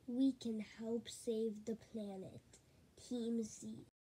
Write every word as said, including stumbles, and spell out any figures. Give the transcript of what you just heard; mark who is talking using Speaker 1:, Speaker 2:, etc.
Speaker 1: We can help save the planet. Team Z.